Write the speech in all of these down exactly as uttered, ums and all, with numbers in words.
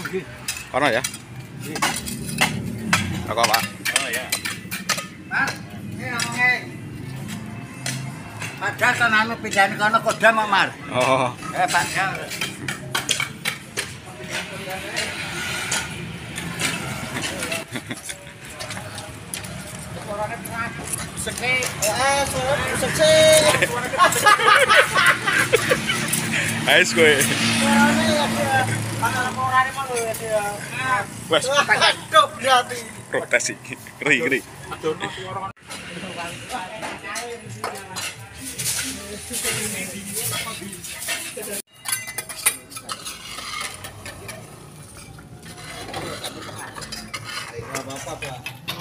Kono ya? Aku Pak. Oh ya. Pak, ini ngomongnya. Padahal kan anu pindahin kono kodam kok, Mar. Oh. Eh, padahal. Seki, eh, suara seki. Ais kowe. Suarane ya dia. Ana laporane mah lho ya. Wes, Aduh, berarti. rotasi. Keri, keri. Apa-apa, Pak.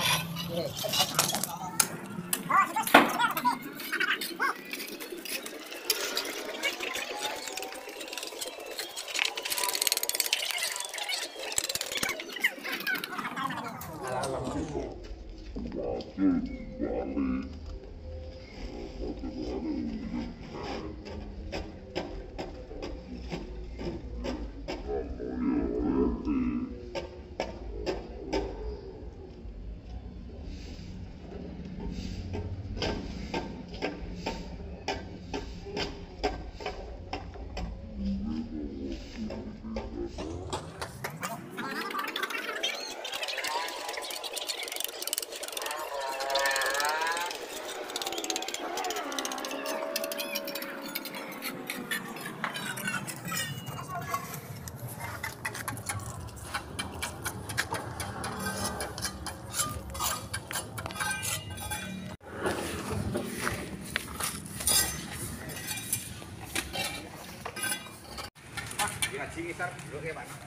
Ngaji ngisar dulu kayak mana?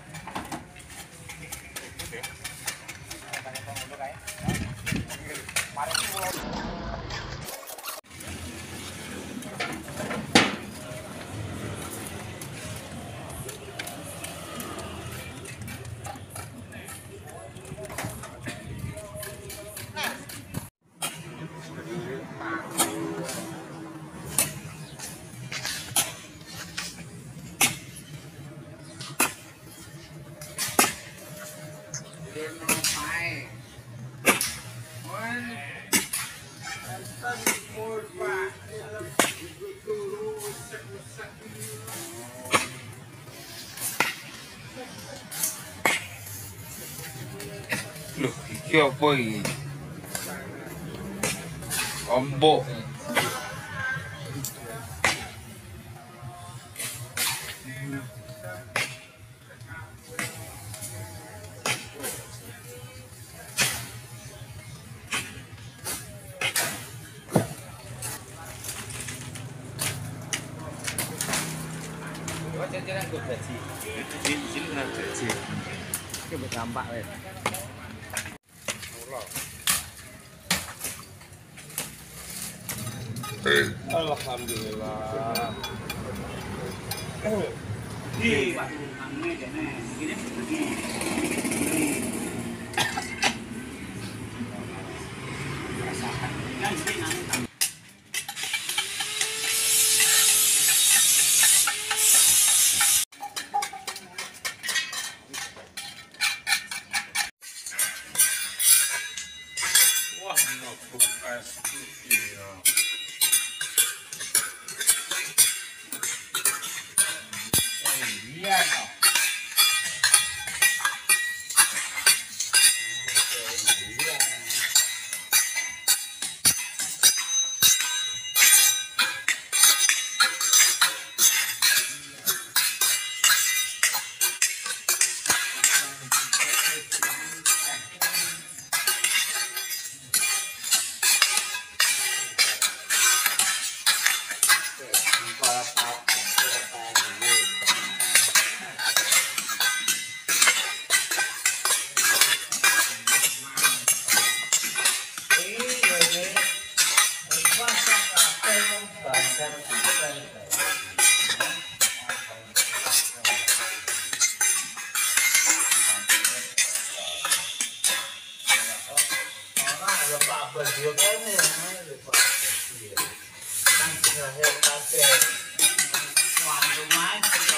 Loh, iki apa iki? Ombok. Jalan gue gaji. Di sini kena gaji. Ini berdampak weh. Alhamdulillah. Di waktu kami dene ini begini. Rasakan. Kan sih nanti. Wah, ngebuk es iya. Iya no. Video kan ya, kan terakhir kasih, tuan rumah.